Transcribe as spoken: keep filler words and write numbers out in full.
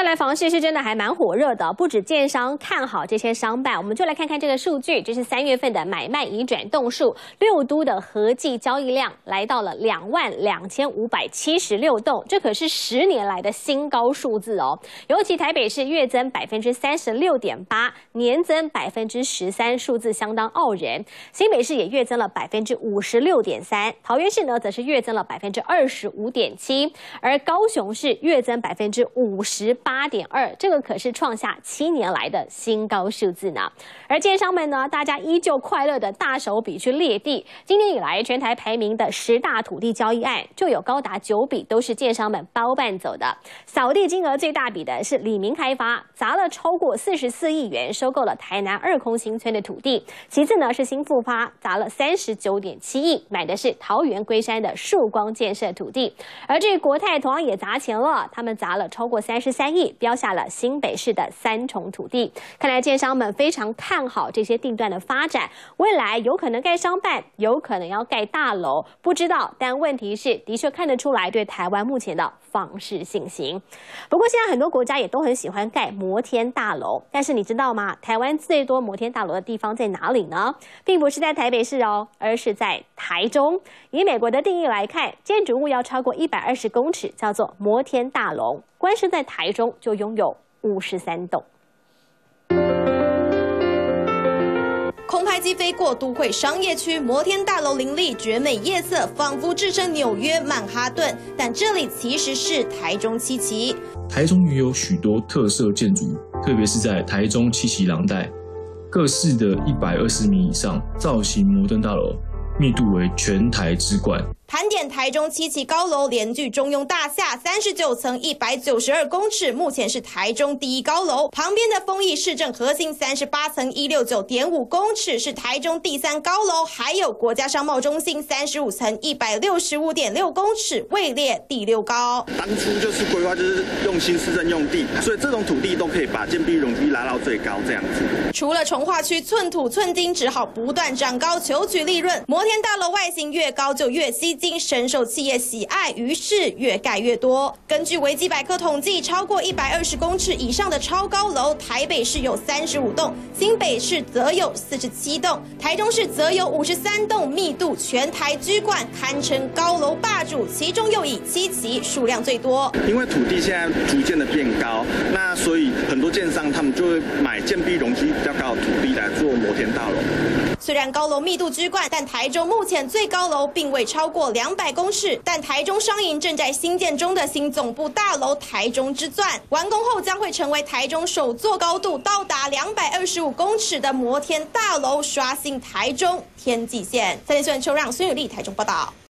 看来房市是真的还蛮火热的，不止建商看好这些商办，我们就来看看这个数据，这是三月份的买卖移转栋数，六都的合计交易量来到了两万两千五百七十六栋，这可是十年来的新高数字哦。尤其台北市月增百分之三十六点八，年增百分之十三，数字相当傲人。新北市也月增了百分之五十六点三，桃园市呢则是月增了百分之二十五点七，而高雄市月增百分之五十八点二，这个可是创下七年来的新高数字呢。而建商们呢，大家依旧快乐的大手笔去列地。今年以来，全台排名的十大土地交易案，就有高达九笔都是建商们包办走的。扫地金额最大笔的是李明开发，砸了超过四十四亿元，收购了台南二空新村的土地。其次呢是新复发，砸了三十九点七亿，买的是桃园龟山的曙光建设土地。而这国泰同样也砸钱了，他们砸了超过三十三亿，标下了新北市的三重土地。看来建商们非常看好这些地段的发展，未来有可能盖商办，有可能要盖大楼，不知道。但问题是，的确看得出来对台湾目前的房市信心。不过现在很多国家也都很喜欢盖摩天大楼，但是你知道吗？台湾最多摩天大楼的地方在哪里呢？并不是在台北市哦，而是在台中。以美国的定义来看，建筑物要超过一百二十公尺叫做摩天大楼，光是在台中就拥有五十三栋。 空拍机飞过都会商业区，摩天大楼林立，绝美夜色，仿佛置身纽约曼哈顿。但这里其实是台中七期。 台中也有许多特色建筑，特别是在台中七期廊带，各式的一百二十米以上造型摩天大楼，密度为全台之冠。 盘点台中七期高楼，连聚中庸大厦，三十九层，一百九十二公尺，目前是台中第一高楼。旁边的丰益市政核心，三十八层，一百六十九点五公尺，是台中第三高楼。还有国家商贸中心，三十五层，一百六十五点六公尺，位列第六高。 当初就是规划，就是用新市政用地，所以这种土地都可以把建蔽容积率拉到最高，这样子。 除了重划区寸土寸金，只好不断涨高，求取利润。摩天大楼外形越高就越吸睛，深受企业喜爱，于是越盖越多。根据维基百科统计，超过一百二十公尺以上的超高楼，台北市有三十五栋，新北市则有四十七栋，台中市则有五十三栋，密度全台居冠，堪称高楼霸主。其中又以七期数量最多。 因为土地现在逐渐的变高，那所以很多建商他们就会买建蔽容积比较高的土地来做摩天大楼。 虽然高楼密度居冠，但台中目前最高楼并未超过两百公尺。但台中商银正在兴建中的新总部大楼台中之钻，完工后将会成为台中首座高度到达两百二十五公尺的摩天大楼，刷新台中天际线。三立新闻邱让孙宇丽台中报道。